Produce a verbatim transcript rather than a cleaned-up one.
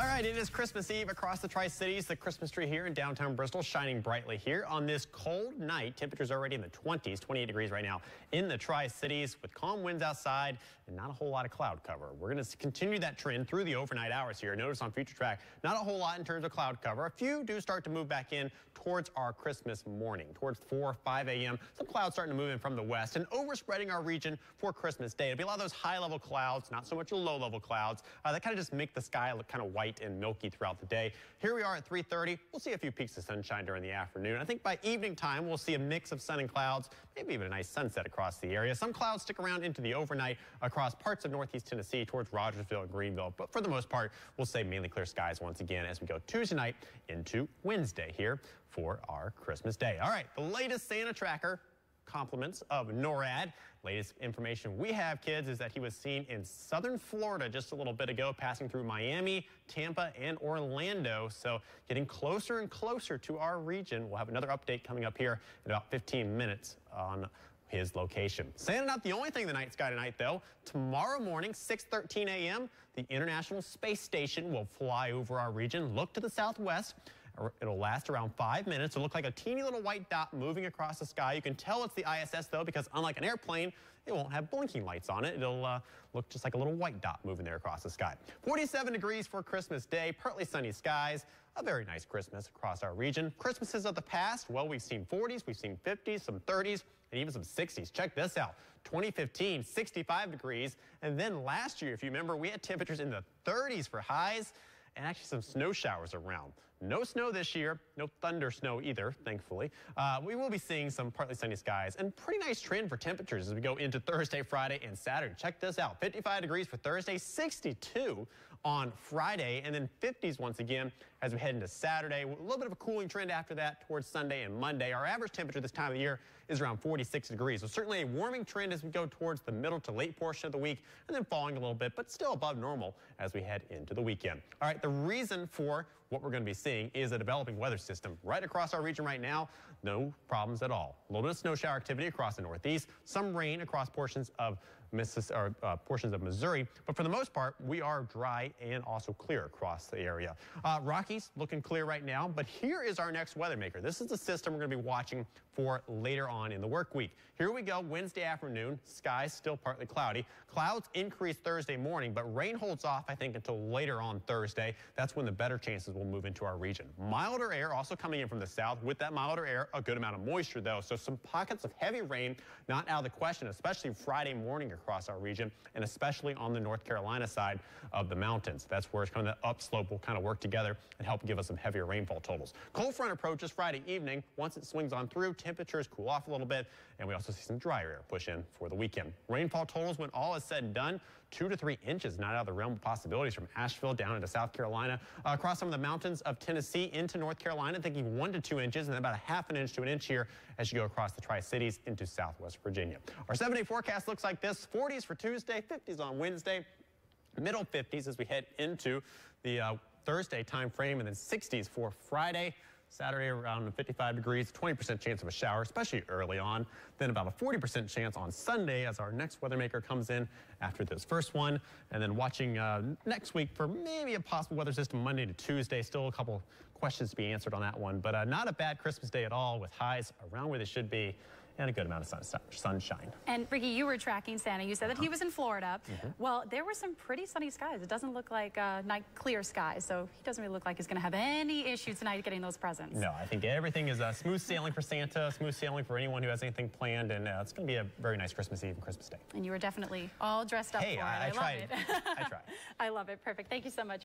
All right, it is Christmas Eve across the Tri-Cities. The Christmas tree here in downtown Bristol shining brightly here on this cold night. Temperatures already in the twenties, twenty-eight degrees right now in the Tri-Cities with calm winds outside and not a whole lot of cloud cover. We're going to continue that trend through the overnight hours here. Notice on Future Track, not a whole lot in terms of cloud cover. A few do start to move back in towards our Christmas morning, towards four or five A M Some clouds starting to move in from the west and overspreading our region for Christmas Day. It'll be a lot of those high-level clouds, not so much low-level clouds. Uh, that kind of just make the sky look kind of white and milky throughout the day. Here we are at three thirty. We'll see a few peaks of sunshine during the afternoon. I think by evening time, we'll see a mix of sun and clouds, maybe even a nice sunset across the area. Some clouds stick around into the overnight across parts of northeast Tennessee towards Rogersville and Greenville. But for the most part, we'll say mainly clear skies once again as we go Tuesday night into Wednesday here for our Christmas Day. All right, the latest Santa tracker. Compliments of NORAD. Latest information we have, kids, is that he was seen in southern Florida just a little bit ago, passing through Miami, Tampa, and Orlando. So getting closer and closer to our region. We'll have another update coming up here in about fifteen minutes on his location. Santa not the only thing in the night sky tonight, though. Tomorrow morning, six thirteen A M, the International Space Station will fly over our region. Look to the southwest. It'll last around five minutes. It'll look like a teeny little white dot moving across the sky. You can tell it's the I S S, though, because unlike an airplane, it won't have blinking lights on it. It'll uh, look just like a little white dot moving there across the sky. forty-seven degrees for Christmas Day, partly sunny skies. A very nice Christmas across our region. Christmases of the past, well, we've seen forties, we've seen fifties, some thirties, and even some sixties. Check this out. twenty fifteen, sixty-five degrees. And then last year, if you remember, we had temperatures in the thirties for highs and actually some snow showers around. No snow this year, no thunder snow either, thankfully. Uh, we will be seeing some partly sunny skies and pretty nice trend for temperatures as we go into Thursday, Friday, and Saturday. Check this out, fifty-five degrees for Thursday, sixty-two on Friday, and then fifties once again as we head into Saturday. A little bit of a cooling trend after that towards Sunday and Monday. Our average temperature this time of year is around forty-six degrees. So certainly a warming trend as we go towards the middle to late portion of the week, and then falling a little bit, but still above normal as we head into the weekend. All right, the reason for what we're going to be seeing is a developing weather system right across our region right now. No problems at all. A little bit of snow shower activity across the northeast, some rain across portions of Mississippi, or, uh, portions of Missouri, but for the most part, we are dry and also clear across the area. Uh, Rockies looking clear right now, but here is our next weather maker. This is the system we're going to be watching for later on in the work week. Here we go, Wednesday afternoon, skies still partly cloudy. Clouds increase Thursday morning, but rain holds off, I think, until later on Thursday. That's when the better chances will move into our region. Milder air also coming in from the south. With that milder air, a good amount of moisture, though, so some pockets of heavy rain not out of the question, especially Friday morning across our region, and especially on the North Carolina side of the mountains. That's where it's kind of the upslope will kind of work together and help give us some heavier rainfall totals. Cold front approaches Friday evening. Once it swings on through, temperatures cool off a little bit, and we also see some drier air push in for the weekend. Rainfall totals, when all is said and done, two to three inches, not out of the realm of possibilities from Asheville down into South Carolina, uh, across some of the mountains of Tennessee into North Carolina, thinking one to two inches, and then about a half an inch to an inch here as you go across the Tri-Cities into Southwest Virginia. Our seven-day forecast looks like this: forties for Tuesday, fifties on Wednesday, middle fifties as we head into the uh, Thursday time frame, and then sixties for Friday. Saturday around fifty-five degrees, twenty percent chance of a shower, especially early on. Then about a forty percent chance on Sunday as our next weather maker comes in after this first one. And then watching uh, next week for maybe a possible weather system Monday to Tuesday. Still a couple questions to be answered on that one, but uh, not a bad Christmas Day at all with highs around where they should be and a good amount of sun, sunshine. And Ricky, you were tracking Santa. You said that he was in Florida. Mm-hmm. Well, there were some pretty sunny skies. It doesn't look like uh, night clear skies, so he doesn't really look like he's going to have any issue tonight getting those presents. No, I think everything is uh, smooth sailing for Santa, smooth sailing for anyone who has anything planned, and uh, it's going to be a very nice Christmas Eve and Christmas Day. And you were definitely all dressed up hey, for I, it. I, I love tried. it. I tried. I love it. Perfect. Thank you so much.